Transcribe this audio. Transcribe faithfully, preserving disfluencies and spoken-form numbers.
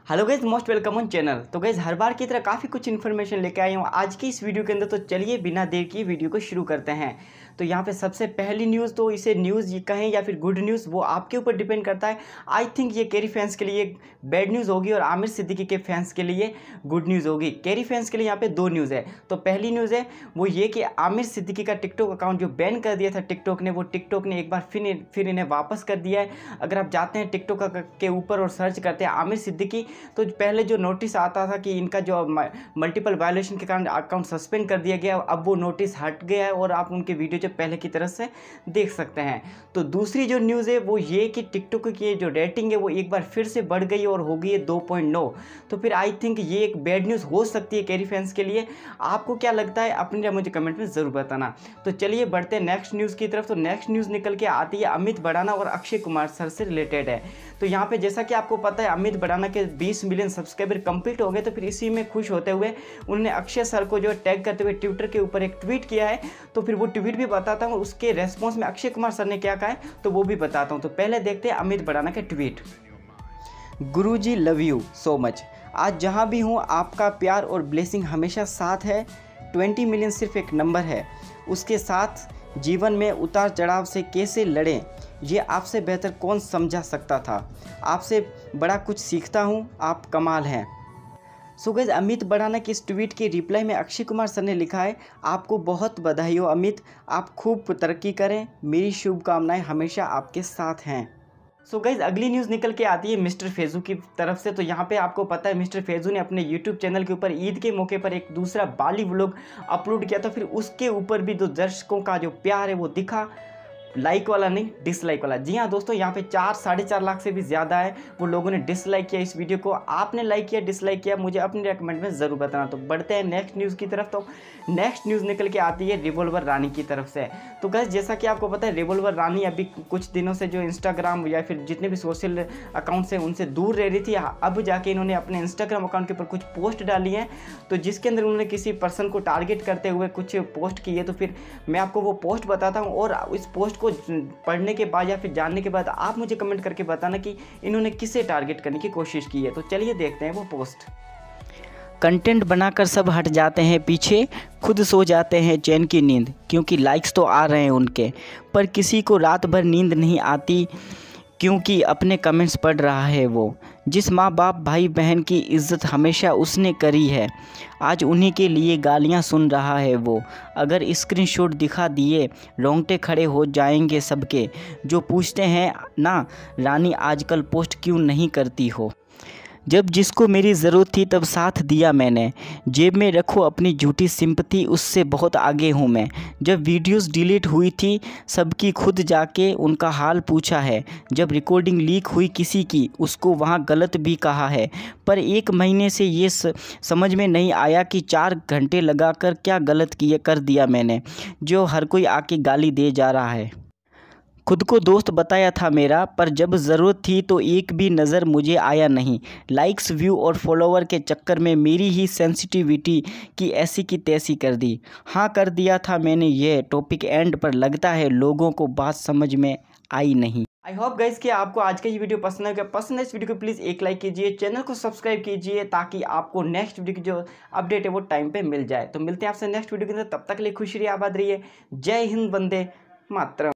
Hello guys, most welcome on channel. तो guys हर बार की तरह काफ़ी कुछ इन्फॉर्मेशन लेके आई हूँ आज की इस वीडियो के अंदर। तो चलिए बिना देर की वीडियो को शुरू करते हैं। तो यहाँ पे सबसे पहली न्यूज़, तो इसे न्यूज़ कहें या फिर गुड न्यूज़ वो आपके ऊपर डिपेंड करता है। आई थिंक ये कैरी फैंस के लिए बैड न्यूज़ होगी और आमिर सिद्दीकी के फैंस के लिए गुड न्यूज़ होगी। कैरी फैंस के लिए यहाँ पे दो न्यूज़ है। तो पहली न्यूज़ है वो ये कि आमिर सिद्दीकी का टिकटॉक अकाउंट जो बैन कर दिया था टिकटॉक ने, वो टिकटॉक ने एक बार फिर फिर इन्हें वापस कर दिया है। अगर आप जाते हैं टिकटॉक के ऊपर और सर्च करते हैं आमिर सिद्दीकी, तो पहले जो नोटिस आता था कि इनका जो मल्टीपल वायलेशन के कारण अकाउंट सस्पेंड कर दिया गया, अब वो नोटिस हट गया है और आप उनके वीडियो जो पहले की तरह से देख सकते हैं। तो दूसरी जो न्यूज़ है वो ये कि टिकटॉक की जो रेटिंग है वो एक बार फिर से बढ़ गई और हो गई है दो पॉइंट नौ। तो फिर आई थिंक ये एक बैड न्यूज़ हो सकती है कैरी फैंस के लिए। आपको क्या लगता है अपनी राय मुझे कमेंट में ज़रूर बताना। तो चलिए बढ़ते हैं नेक्स्ट न्यूज़ की तरफ। तो नेक्स्ट न्यूज़ निकल के आती है अमित भड़ाना और अक्षय कुमार सर से रिलेटेड है। तो यहाँ पे जैसा कि आपको पता है अमित भड़ाना के बीस मिलियन सब्सक्राइबर कंप्लीट हो गए। तो फिर इसी में खुश होते हुए उन्होंने अक्षय सर को जो टैग करते हुए ट्विटर के ऊपर एक ट्वीट किया है। तो फिर वो ट्वीट भी बताता हूँ, उसके रेस्पॉन्स में अक्षय कुमार सर ने क्या कहा है तो वो भी बताता हूँ। तो पहले देखते हैं अमित भड़ाना के ट्वीट। गुरुजी लव यू सो मच। आज जहाँ भी हूँ आपका प्यार और ब्लेसिंग हमेशा साथ है। ट्वेंटी मिलियन सिर्फ एक नंबर है, उसके साथ जीवन में उतार चढ़ाव से कैसे लड़ें ये आपसे बेहतर कौन समझा सकता था। आपसे बड़ा कुछ सीखता हूँ, आप कमाल हैं। सो गाइस, अमित भड़ाना की इस ट्वीट के रिप्लाई में अक्षय कुमार सर ने लिखा है, आपको बहुत बधाई हो अमित, आप खूब तरक्की करें, मेरी शुभकामनाएं हमेशा आपके साथ हैं। सो so गाइज अगली न्यूज़ निकल के आती है मिस्टर फैज़ू की तरफ से। तो यहाँ पे आपको पता है मिस्टर फैज़ू ने अपने यूट्यूब चैनल के ऊपर ईद के मौके पर एक दूसरा बाली व्लॉग अपलोड किया था। फिर उसके ऊपर भी जो दर्शकों का जो प्यार है वो दिखा, लाइक वाला नहीं डिसलाइक वाला। जी हाँ दोस्तों, यहाँ पे चार साढ़े चार लाख से भी ज़्यादा है वो लोगों ने डिसलाइक किया इस वीडियो को। आपने लाइक किया डिसलाइक किया मुझे अपनी रेकमेंड में ज़रूर बताना। तो बढ़ते हैं नेक्स्ट न्यूज़ की तरफ। तो नेक्स्ट न्यूज़ निकल के आती है रिवॉल्वर रानी की तरफ से। तो गाइस जैसा कि आपको पता है रिवॉल्वर रानी अभी कुछ दिनों से जो इंस्टाग्राम या फिर जितने भी सोशल अकाउंट्स हैं उनसे दूर रह रही थी। अब जाके इन्होंने अपने इंस्टाग्राम अकाउंट के ऊपर कुछ पोस्ट डाली हैं, तो जिसके अंदर उन्होंने किसी पर्सन को टारगेट करते हुए कुछ पोस्ट की है। तो फिर मैं आपको वो पोस्ट बताता हूँ और इस पोस्ट को पढ़ने के बाद या फिर जानने के बाद आप मुझे कमेंट करके बताना कि इन्होंने किसे टारगेट करने की कोशिश की है। तो चलिए देखते हैं वो पोस्ट। कंटेंट बनाकर सब हट जाते हैं पीछे, खुद सो जाते हैं चैन की नींद, क्योंकि लाइक्स तो आ रहे हैं उनके, पर किसी को रात भर नींद नहीं आती क्योंकि अपने कमेंट्स पढ़ रहा है वो। जिस माँ बाप भाई बहन की इज़्ज़त हमेशा उसने करी है, आज उन्हीं के लिए गालियाँ सुन रहा है वो। अगर स्क्रीनशॉट दिखा दिए रोंगटे खड़े हो जाएंगे सबके, जो पूछते हैं ना रानी आजकल पोस्ट क्यों नहीं करती हो। जब जिसको मेरी ज़रूरत थी तब साथ दिया मैंने, जेब में रखो अपनी झूठी सिंपथी, उससे बहुत आगे हूँ मैं। जब वीडियोस डिलीट हुई थी सबकी खुद जाके उनका हाल पूछा है। जब रिकॉर्डिंग लीक हुई किसी की उसको वहाँ गलत भी कहा है, पर एक महीने से ये समझ में नहीं आया कि चार घंटे लगाकर क्या गलत किए कर दिया मैंने, जो हर कोई आके गाली दे जा रहा है। खुद को दोस्त बताया था मेरा, पर जब ज़रूरत थी तो एक भी नज़र मुझे आया नहीं। लाइक्स व्यू और फॉलोवर के चक्कर में मेरी ही सेंसिटिविटी की ऐसी की तैसी कर दी। हाँ कर दिया था मैंने ये टॉपिक एंड, पर लगता है लोगों को बात समझ में आई नहीं। आई होप गाइस कि आपको आज का ये वीडियो पसंद आएगा। पसंद है इस वीडियो को प्लीज़ एक लाइक कीजिए, चैनल को सब्सक्राइब कीजिए ताकि आपको नेक्स्ट वीडियो की जो अपडेट है वो टाइम पे मिल जाए। तो मिलते हैं आपसे नेक्स्ट वीडियो के अंदर, तब तक के लिए खुश रहिए, आबाद रहिए। जय हिंद, वंदे मातरम।